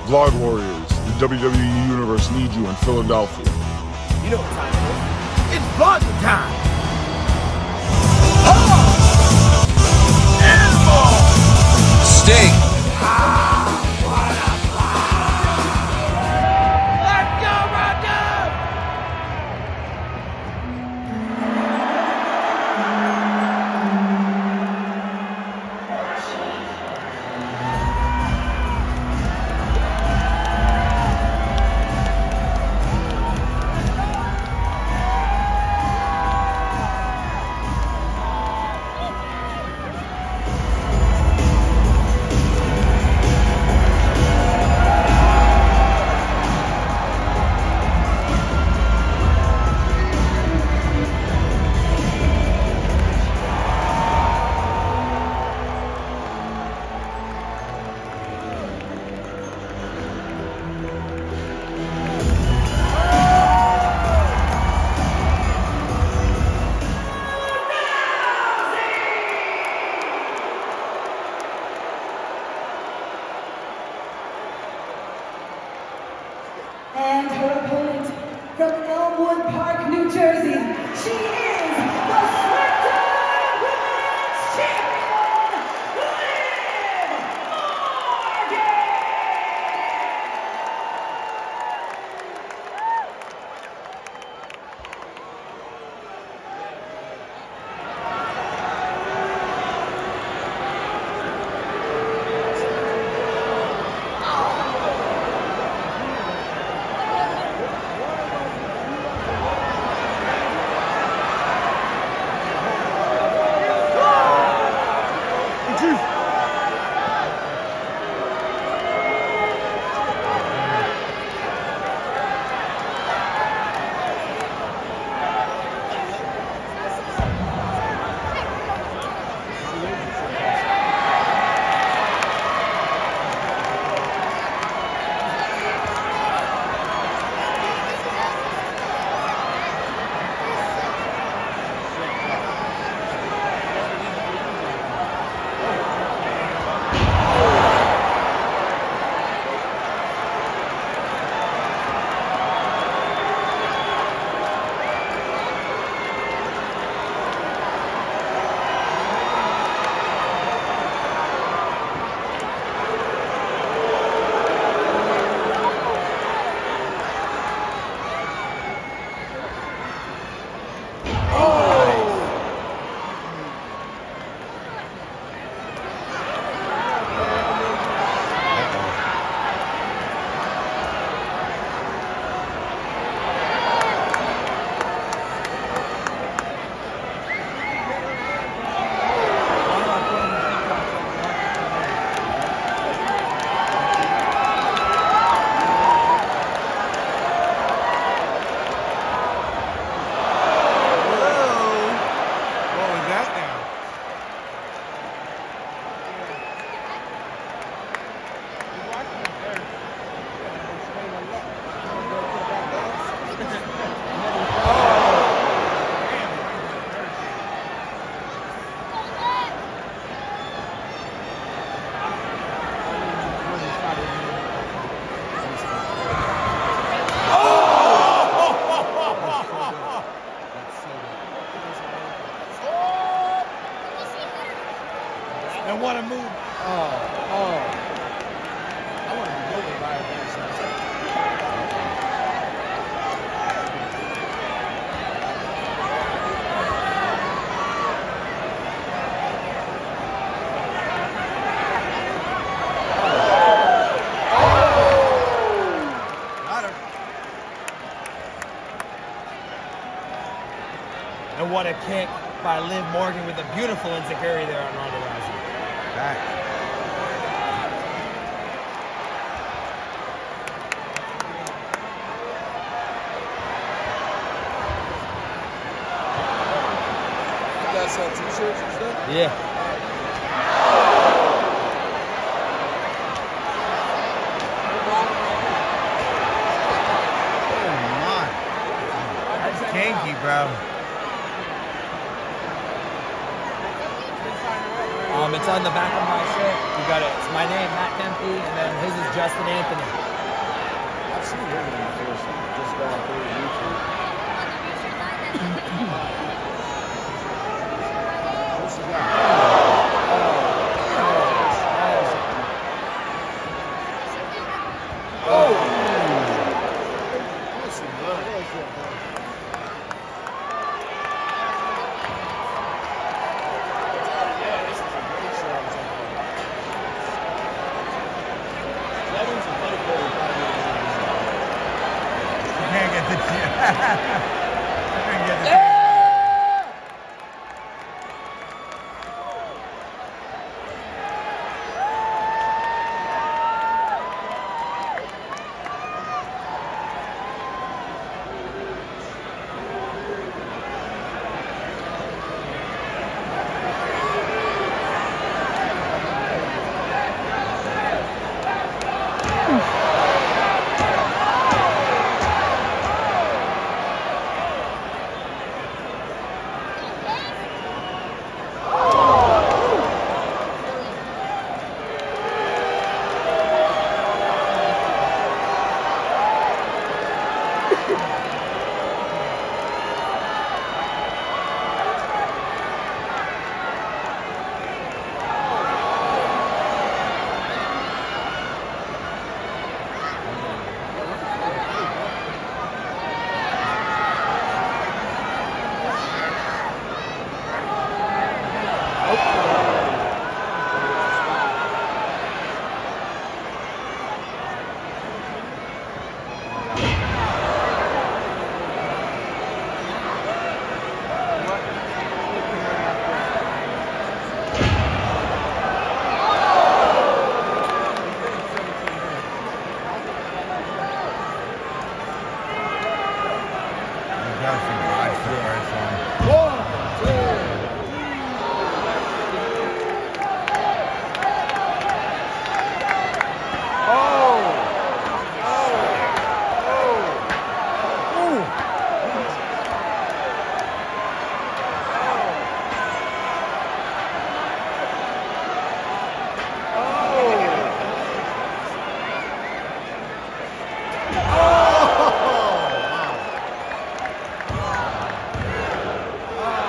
Vlog Warriors, the WWE Universe needs you in Philadelphia. You know what time it is. It's vlogging time! Animal! Sting! And her opponent from Elmwood Park, New Jersey, she is the SmackDown Women's Champion, Liv Morgan! And what a move. I want to be moving by a And what a kick by Liv Morgan with a beautiful enziguri there on Ronda Rousey. Back. You guys sell t-shirts and stuff? Yeah. Kinky, bro. It's on the back of my shirt. You got it. It's my name, Matt Kempy, and then his is Justin Anthony. I've seen him in the first. Just got on YouTube. What's he got?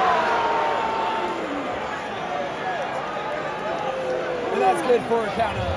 That's good for a count of